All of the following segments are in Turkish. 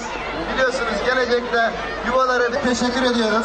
Biliyorsunuz gelecekte yuvalara bir teşekkür ediyoruz.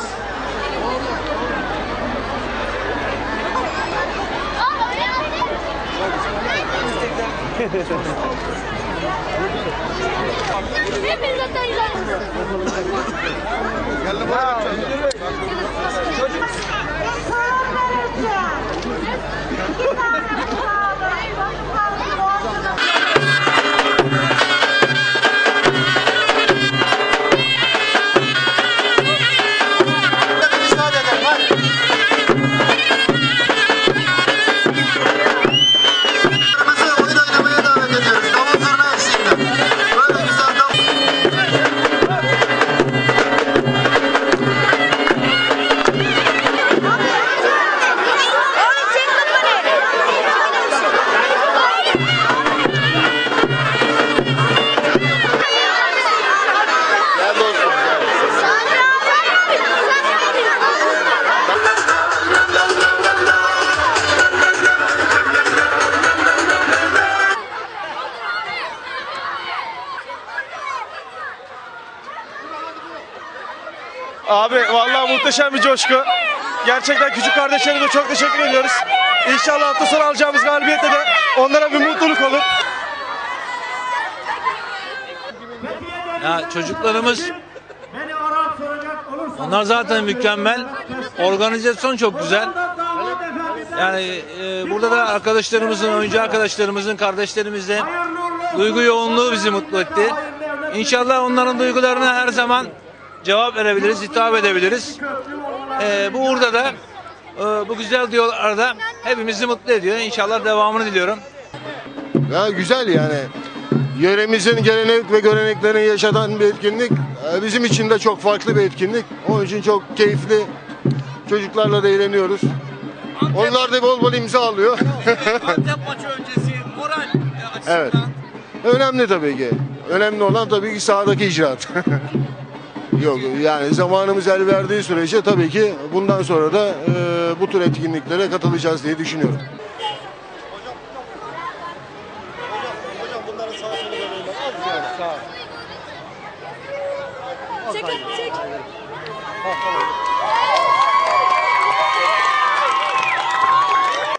Abi vallahi muhteşem bir coşku. Gerçekten küçük kardeşlerimize çok teşekkür ediyoruz. İnşallah hafta sonu alacağımız galibiyette de onlara bir mutluluk olur. Ya çocuklarımız, onlar zaten mükemmel. Organizasyon çok güzel. Yani burada da arkadaşlarımızın, oyuncu arkadaşlarımızın, kardeşlerimizle duygu yoğunluğu bizi mutlu etti. İnşallah onların duygularına her zaman cevap verebiliriz, hitap edebiliriz. Bu uğurda da bu güzel diyorlarda hepimizi mutlu ediyor. İnşallah devamını diliyorum. Ya güzel yani. Yöremizin gelenek ve göreneklerini yaşatan bir etkinlik. Bizim için de çok farklı bir etkinlik. Onun için çok keyifli. Çocuklarla da eğleniyoruz. Onlar da bol bol imza alıyor. Antep maçı öncesi moral açısından. Evet. Önemli tabii ki. Önemli olan tabii ki sahadaki icraat. Yok yani zamanımız el verdiği sürece tabii ki bundan sonra da bu tür etkinliklere katılacağız diye düşünüyorum. Hocam bunların sağ solu böyle az yani. Sağ. Çek.